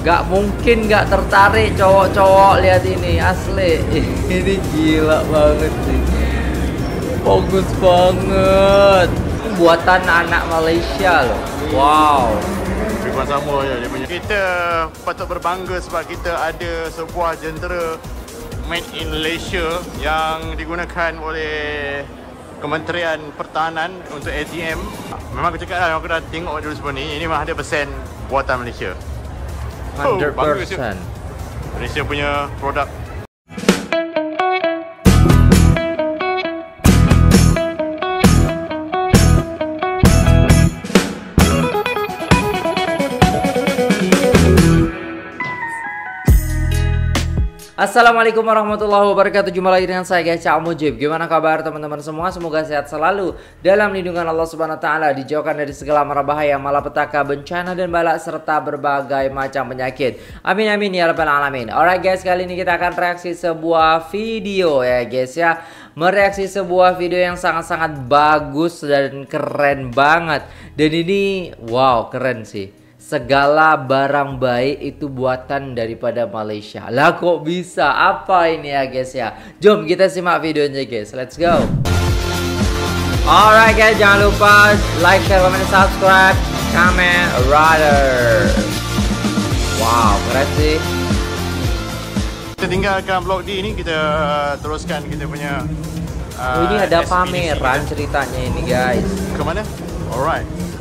Gak mungkin gak tertarik cowok-cowok lihat ini asli. Ini gila banget sih. Bagus banget. Buatan anak Malaysia loh. Wow. Bukan sama je dia punya. Kita patut berbangga sebab kita ada sebuah jentera made in Malaysia yang digunakan oleh Kementerian Pertahanan untuk ATM. Memang aku cakap lah, aku dah tengok dulu semua ni. Ini memang 100% buatan Malaysia. 100%. Malaysia punya produk. Assalamualaikum warahmatullahi wabarakatuh. Jumpa lagi dengan saya guys, Cak Mujib. Gimana kabar teman-teman semua? Semoga sehat selalu dalam lindungan Allah Subhanahu wa taala, dijauhkan dari segala mara bahaya, malapetaka, bencana dan bala serta berbagai macam penyakit. Amin amin ya rabbal alamin. Alright guys, kali ini kita akan reaksi sebuah video ya guys ya. Mereaksi sebuah video yang sangat-sangat bagus dan keren banget. Dan ini wow, keren sih. Segala barang baik itu buatan daripada Malaysia. Lah kok bisa? Apa ini ya guys ya? Jom kita simak videonya guys. Let's go. Alright guys, jangan lupa like, share, comment, subscribe, comment, rider. Wow, keren sih. Kita tinggalkan vlog D ini, kita teruskan kita punya ini ada pameran ceritanya ini guys. Ke mana? Alright.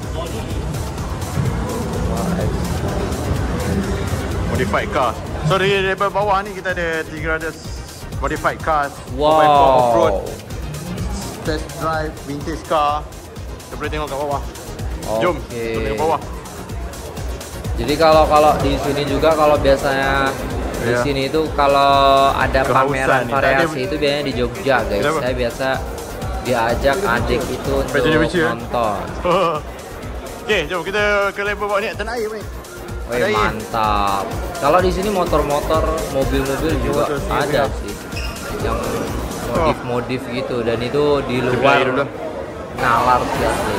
Modified car. So dari bawah ni kita ada 300 modified cars. Wow. 4x4 off-road, test drive, vintage car. Kita boleh tengok kat bawah. Jom, kita tengok bawah. Jadi kalau di sini juga kalau biasanya di sini itu kalau ada pameran variasi itu biasanya di Jogja guys. Saya biasa diajak adik itu untuk nonton. Oke, jom kita ke level bawah ni. Tanah air ni. Wih, mantap. Kalau di sini motor-motor, mobil-mobil juga ada sih yang modif-modif gitu, dan itu di luar nalar sih asli.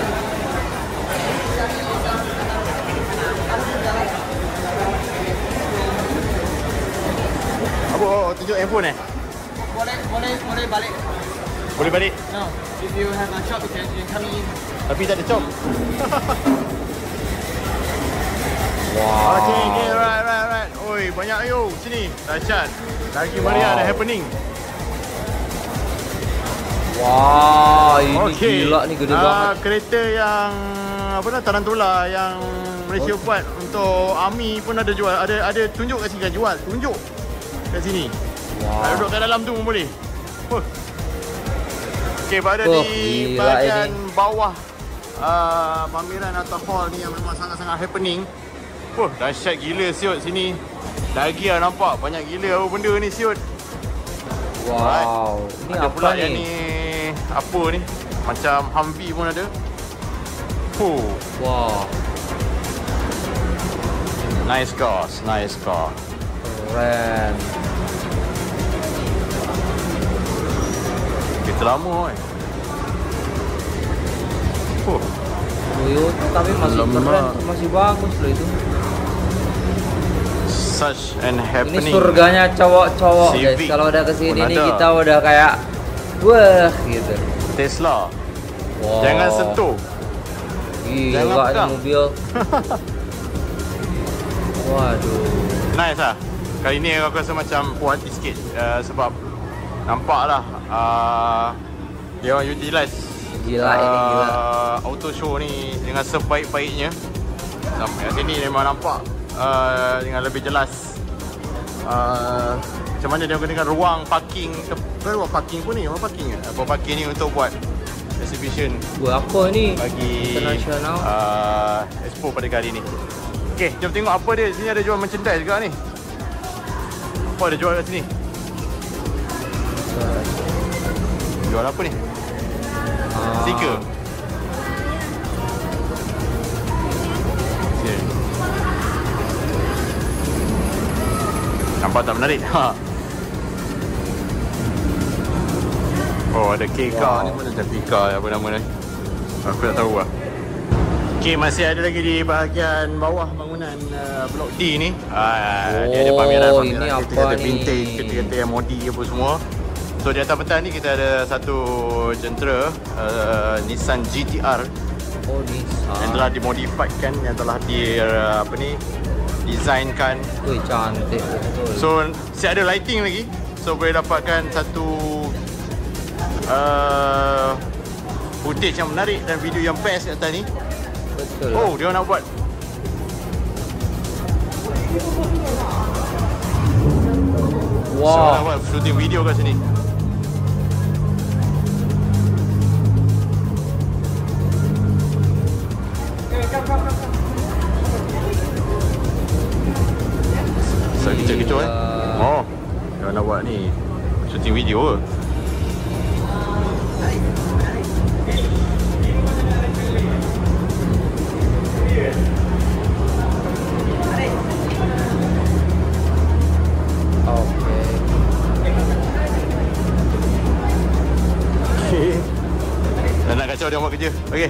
Apa tunjuk handphone Boleh balik. Boleh balik? No, if you have a shop, you can come in. Tapi tak ada cop. Wow. Okay, right. Oi, banyak yo sini. Dahsyat. Lagi meriah ada happening. Wah, ini gila nih, gede banget. Kereta yang apa dah, Tarantula yang Malaysia buat untuk army pun ada jual. Ada tunjuk kat sini kan jual. Tunjuk kat sini. Wow. Duduk kat dalam tu pun boleh. Okey, pada di bahagian bawah pameran atau hall ni yang memang sangat-sangat happening. Dahsyat gila siut sini. Lagi lah nampak banyak gila apa benda ni siut. Wow. Ini ada apa pula ni? Yang ni apa ni? Macam Humvee pun ada. Wow. Nice car. Keren. Kita lama kan. Toyota tapi masih keren, masih bagus loh itu. Such and happening. Ini surganya cowok-cowok guys. Kalau udah kesini nih kita udah kayak wah gitu. Tesla. Wow. Jangan sentuh. Gila ini mobil. Waduh. Nice lah. Kali ni aku rasa macam puas hati sikit sebab nampak lah dia orang utilize gila ini gila. Auto show ni dengan sebaik-baiknya. Yang sini memang nampak dengan lebih jelas macam mana dia gunakan ruang parking. Ruang parking pun ni, ruang parking ke? Ruang parking ni untuk buat exhibition. Buat apa ni? Bagi international expo pada kali ni. Okey, jom tengok apa dia. Sini ada jual merchandise juga ni. Apa ada jual kat sini? Jual apa ni? Stiker. Okay. Nampak tak menarik? Oh, ada K-car ni. Mana ada P-car apa nama ni? Aku tak tahu lah. Okey, masih ada lagi di bahagian bawah bangunan Blok D ni. Dia ada pameran-pameran ini apa kereta-kereta ni? vintage, kereta-kereta yang modi apa semua. So di atas petang ni kita ada satu jentera Nissan GTR Oh, yang telah dimodifiedkan, yang telah designkan. Wih, cantik betul. So siap ada lighting lagi. So boleh dapatkan satu footage yang menarik dan video yang best kat atas ni. Betul. Oh, dia nak buat. So nak buat shooting video kat sini. So kecoh-kecoh Oh, dia nak buat ni shooting video ke? Dah nak kacau dia buat kerja. Okey.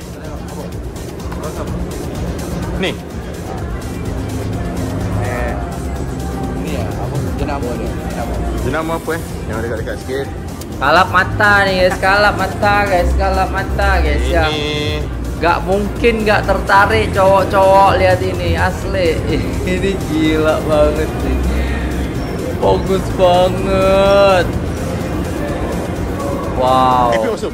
Ni. Ni ya, apa jenama dia? Jenama apa Yang dekat-dekat sikit. Kalap mata nih guys, kalap mata guys, kalap mata guys ya. Ini Gak mungkin gak tertarik cowok-cowok lihat ini asli. Ini gila banget sih. Bagus banget. Wow. happy awesome.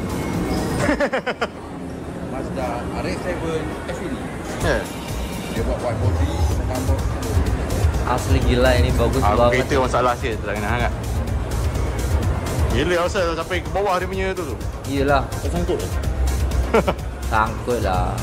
Mazda RX-7 FE. Ya. Dia buat white body tambah. Asli gila ini bagus banget. Kereta masalah sikit, tak kena hangat. Gila asal sampai ke bawah dia punya tu. Gila, Tersangkut ke? sangkut lah.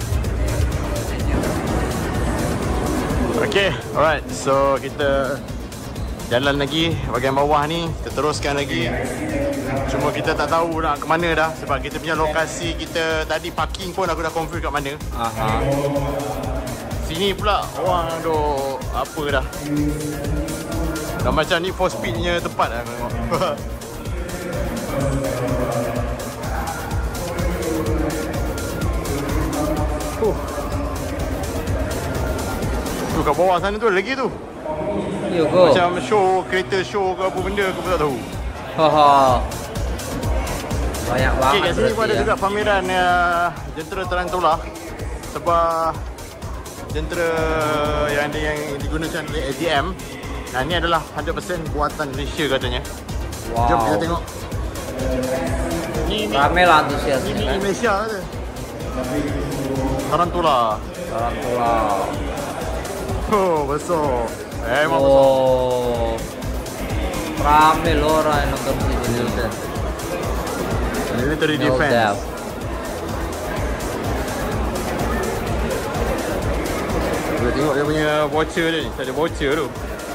Okay, alright. So kita jalan lagi bahagian bawah ni. Kita teruskan lagi. Cuma kita tak tahu nak ke mana dah. Sebab kita punya lokasi kita tadi parking pun aku dah confirm kat mana. Aha. Sini pula orang duk apa dah. Dah macam ni for speednya tepat lah aku tengok. Tu kat bawah sana tu lagi tu. Yo go. Macam show, kereta show ke apa benda aku tak tahu. Haha. Banyak Okay, banget. kat sini pun ada berarti juga pameran jentera Tarantula. Sebuah jentera yang digunakan oleh ATM. Dan ni adalah 100% buatan Malaysia katanya. Wow. Jom kita tengok. Ni Ramai lah antusiasnya Ini kan. Malaysia kata. Tarantula. Tarantula. Oh, besar. Memang besar. Oh. Rame loh orang yang nonton sini Nilden. Military defense. Kita tengok dia punya voucher dia ni. Tak ada voucher tu.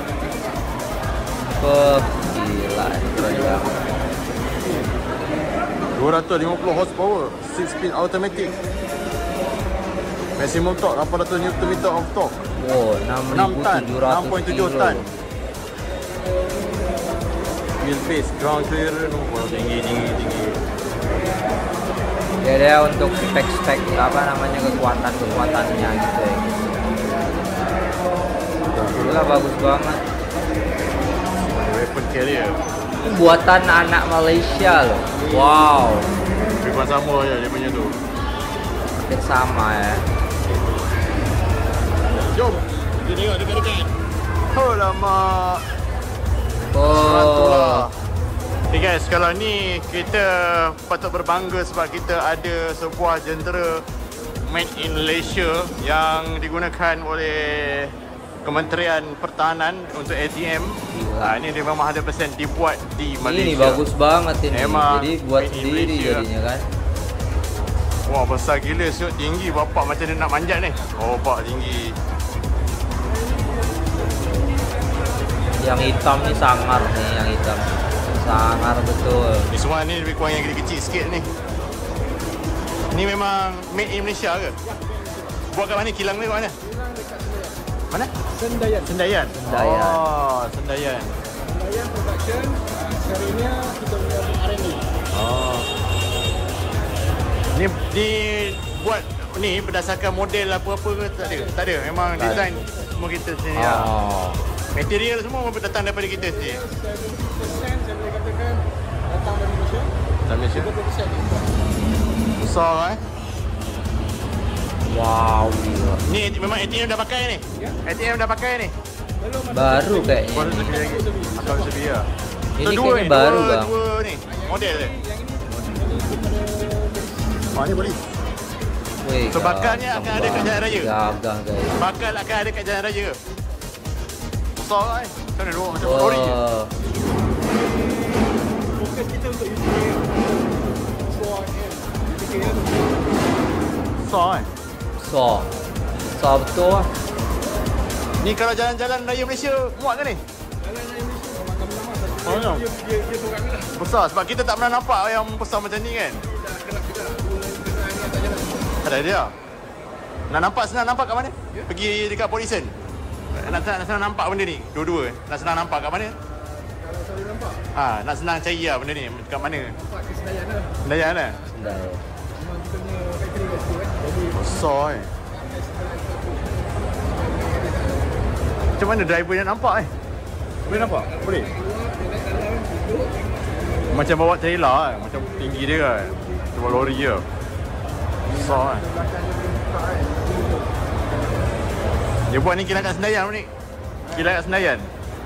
Gila, keren banget. 250 horsepower, 6-speed automatic. Maximum torque 800 Nm of torque. Wow, 6 tan, 6.700 kilo. 6.7 tan. Wheelbase, ground clearance, tinggi. Dia untuk spek-spek apa namanya kekuatannya gitu ya. Gila bagus banget. Weapon carrier. Ini buatan anak Malaysia loh. Wow. Memang sama je dia punya tu. Hampir sama ya. Jom, kita tengok dekat-dekat. Oh lama. Oh. Okay guys, kalau ni kita patut berbangga sebab kita ada sebuah jentera made in Malaysia yang digunakan oleh Kementerian Pertahanan untuk ATM. Ini dia memang 100% dibuat di Malaysia. Ini bagus banget ini. Memang Jadi buat made in sendiri Malaysia. jadinya kan. Wah, besar gila, siut tinggi. Bapak macam dia nak manjat ni. Oh, bapak tinggi. Yang hitam ni sangar nih, yang hitam. Sangar betul. Ni semua ni lebih kurang yang kecil sikit ni. Ni memang made in Malaysia ke? Buat kat mana? Kilang ni kat mana? Mana? Sendayan. Sendayan. Sendayan. Oh, Sendayan. Sendayan production. Serinya kita punya R&D. Oh. Ni buat ni berdasarkan model apa-apa ke? Tak ada. Tak ada. Memang design semua kita sendiri. Oh. Material semua datang daripada kita sendiri. Persen saya boleh katakan datang dari Malaysia. Dari Malaysia. 30% Besar Wow, gila. Ni memang ATM dah pakai ni? Ya. ATM dah pakai ni? belum ada. Baru kayaknya. Baru sebi lagi. Atau sebi ya. Ini kayaknya baru bang. Dua ni model dia. Oh ni boleh. Wih, So bakalnya akan ada kat Jalan Raya. Gagah guys. Bakal akan ada kat Jalan Raya. Besar kan? Macam mana dua macam lori je. Oh. Fokus kita untuk UTM. Sword M. UTM. Besar kan? So. So betul lah. Ni kalau jalan-jalan Raya Malaysia muat ke ni? Jalan Raya Malaysia makan lama tapi Oh, no. dia seorang lah. Besar sebab kita tak pernah nampak yang besar macam ni kan? Dah gerak-gerak. Kenderaan ni atas jalan. Ada dia. Nak nampak senang nampak kat mana? Pergi dekat Polisen. Nak senang nampak benda ni. Dua-dua. Nak senang nampak kat mana? Kalau saya nampak, Nak senang cari lah benda ni. Kat mana? nampak ke Senayan lah. Senayan lah. Dah. Memang kita punya factory kat situ kan. Jadi Besar eh. Macam mana driver nak nampak eh? Boleh nampak? Boleh? Macam bawa trailer kan? Macam tinggi dia kan? Bawa lori je. Besar kan? Dia buat ni kilang kat Senayan ni. Kilang kat Senayan.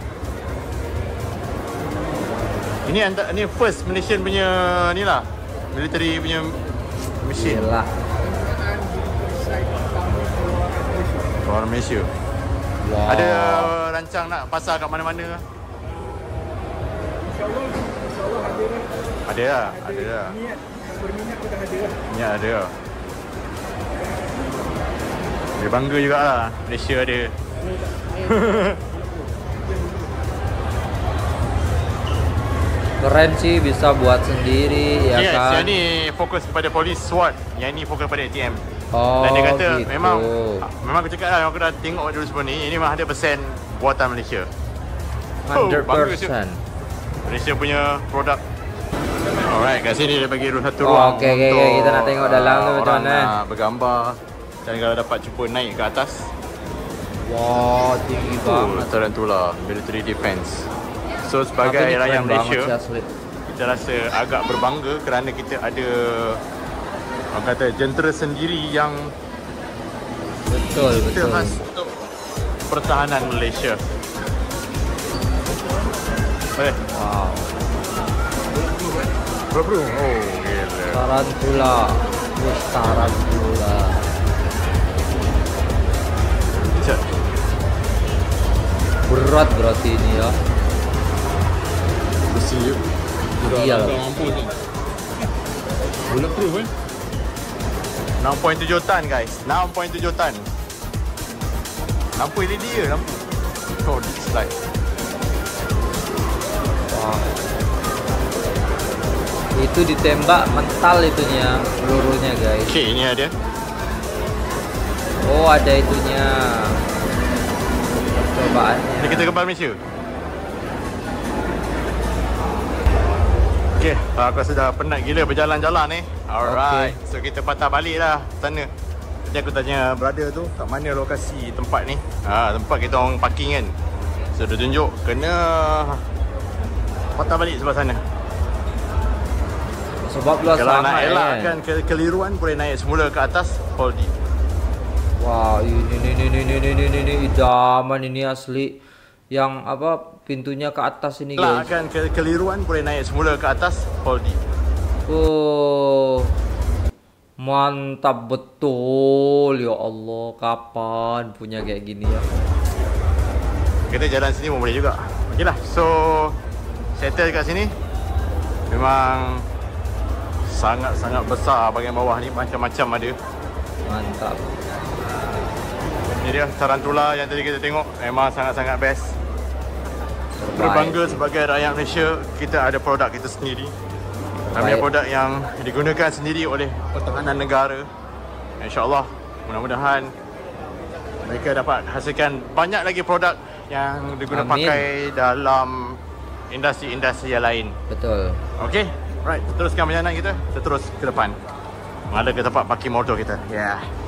Ini first Malaysian punya ni lah. Military punya mesin. Gila. Keluar Malaysia. Wow. Ada rancang nak pasar kat mana-mana? InsyaAllah ada lah. Ada lah. Ada lah. Niat berminat pun dah ada lah. Ya ada lah. Dia bangga jugalah Malaysia ada. Keren sih bisa buat sendiri ya Yes, kan. yang ni fokus kepada polis SWAT. Yang ni fokus pada ATM. Oh, Dan dia kata gitu. memang aku cakap lah, aku dah tengok dulu semua ni. Ini memang 100% buatan Malaysia. 100%. Malaysia punya produk. Alright, kat sini dia bagi satu Oh, ruang okey, okey, untuk kita nak tengok dalam tu macam orang mana. nak bergambar. Dan kalau dapat cuba naik ke atas. Wow, tinggi banget. Tarantula Military Defence. So sebagai Tapi ni rakyat keren banget Malaysia, sih asli. kita rasa agak berbangga kerana kita ada orang kata jentera sendiri yang Betul, kita betul. khas untuk pertahanan Malaysia. Wow. Bro. Oh, gila. Tarantula. Wih, tarantula. Cek. Berat berarti ini ya. Besi yuk. Iya lah. Mampu tu. Bulletproof kan? 6.7 tan guys. 6.7 tan. Lampu LED je lampu. Oh, slide. Wah. Itu ditembak mental itunya, pelurunya guys. Okay, ini ada. Oh, ada itunya. Percobaannya. Ini kita kembali Malaysia. Okay, aku sudah penat gila berjalan-jalan ni. Alright, so kita patah balik lah sana. Tadi aku tanya brother tu kat mana lokasi tempat ni. Tempat kita orang parking kan. So dia tunjuk kena patah balik sebelah sana. Sebab luas Kalau nak sangat elakkan kekeliruan boleh naik semula ke atas hold it. Wah, ini idaman ini asli. Yang apa pintunya ke atas ini guys. Elakkan kekeliruan boleh naik semula ke atas hold it. Oh, mantap betul ya Allah. Kapan punya kayak gini ya? Kita jalan sini pun boleh juga. Okey lah, so settle kat sini. Memang sangat-sangat besar bahagian bawah ni, macam-macam ada. Mantap. Ini dia tarantula yang tadi kita tengok. Memang sangat-sangat best. Berbangga sebagai rakyat Malaysia, kita ada produk kita sendiri. Kami ada produk yang digunakan sendiri oleh pertahanan negara. InsyaAllah, mudah-mudahan mereka dapat hasilkan banyak lagi produk yang digunakan pakai dalam industri-industri yang lain. Betul. Okey, right, teruskan perjalanan kita. Kita terus ke depan. Ada ke tempat parking motor kita. Yeah.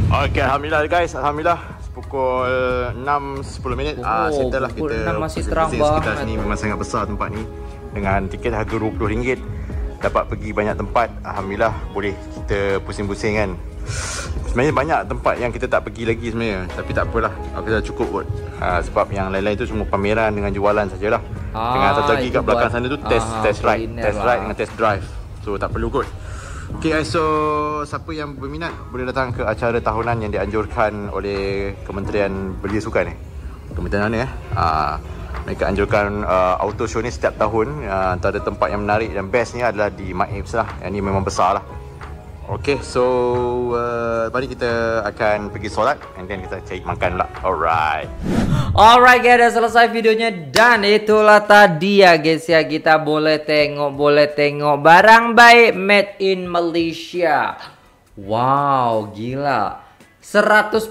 Okay, Alhamdulillah guys. Alhamdulillah pukul 6.10 minit. Settle lah pukul kita 6 masih terang sekitar banget. sini. Memang sangat besar tempat ni. Dengan tiket harga RM20. Dapat pergi banyak tempat. Alhamdulillah boleh kita pusing-pusing kan. Sebenarnya banyak tempat yang kita tak pergi lagi sebenarnya. Tapi tak apalah, aku dah cukup kot. Sebab yang lain-lain tu semua pameran dengan jualan sajalah. Dengan satu lagi kat belakang sana tu test ride dengan test drive. So tak perlu kot. Okay guys, so siapa yang berminat boleh datang ke acara tahunan yang dianjurkan oleh Kementerian Belia Sukan Kementerian mana mereka anjurkan auto show ni setiap tahun. Antara tempat yang menarik dan bestnya adalah di Maibs lah. Yang ni memang besar lah. Okay, so lepas ni kita akan pergi solat and then kita cari makan pula. Alright guys, dah selesai videonya dan itulah tadi ya guys ya, kita boleh tengok barang baik made in Malaysia. Wow, gila. 100%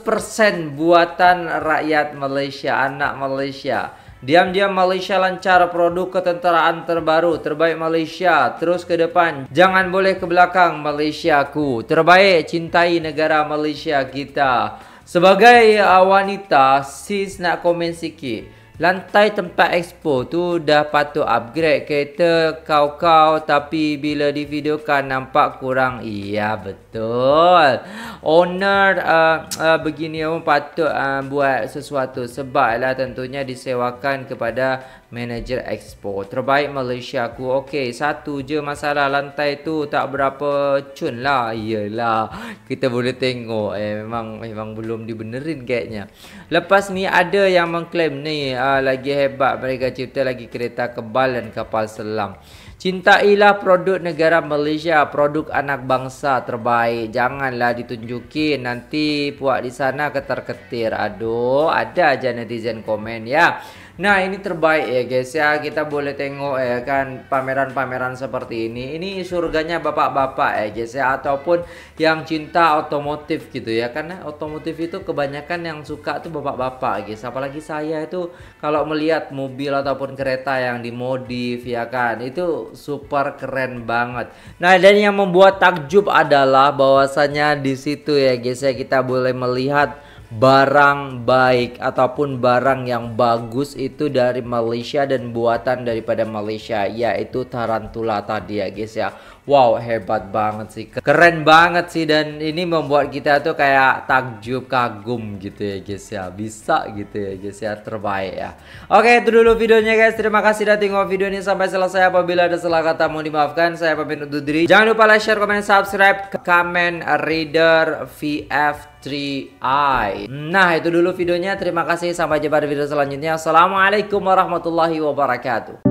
buatan rakyat Malaysia, anak Malaysia. Diam-diam Malaysia lancar, produk ketenteraan terbaru, terbaik Malaysia, terus ke depan, jangan boleh ke belakang Malaysiaku, terbaik, cintai negara Malaysia kita. Sebagai wanita, sis nak komen sikit. Lantai tempat expo tu dah patut upgrade kereta kau-kau, tapi bila divideokan nampak kurang. Iya betul. Owner begini patut buat sesuatu, sebab lah tentunya disewakan kepada manager expo. Terbaik Malaysia aku. Okey, satu je masalah, lantai tu tak berapa cun lah. Iyalah, kita boleh tengok memang belum dibenerin kayaknya. Lepas ni ada yang mengklaim ni lagi hebat, mereka cipta lagi kereta kebal dan kapal selam. Cintailah produk negara Malaysia, produk anak bangsa terbaik. Janganlah ditunjukin nanti puak di sana ketar-ketir. Aduh, ada aja netizen komen ya. Nah, ini terbaik ya guys ya. Kita boleh tengok ya kan pameran-pameran seperti ini. Ini surganya bapak-bapak ya guys ya, ataupun yang cinta otomotif gitu ya. Karena otomotif itu kebanyakan yang suka tuh bapak-bapak guys. Apalagi saya itu kalau melihat mobil ataupun kereta yang dimodif ya kan, itu super keren banget. Nah, dan yang membuat takjub adalah bahwasanya di situ ya guys ya, kita boleh melihat barang baik ataupun barang yang bagus itu dari Malaysia dan buatan daripada Malaysia, yaitu tarantula tadi ya guys ya. Wow, hebat banget sih, keren banget sih, dan ini membuat kita tuh kayak takjub, kagum gitu ya guys ya. Bisa gitu ya guys ya, terbaik ya. Oke, itu dulu videonya guys. Terima kasih udah tengok video ini sampai selesai. Apabila ada salah kata mohon dimaafkan. Saya pamit undur diri. Jangan lupa like, share, komen, subscribe ke Kamen Rider VF3i. Nah, itu dulu videonya. Terima kasih, sampai jumpa di video selanjutnya. Assalamualaikum warahmatullahi wabarakatuh.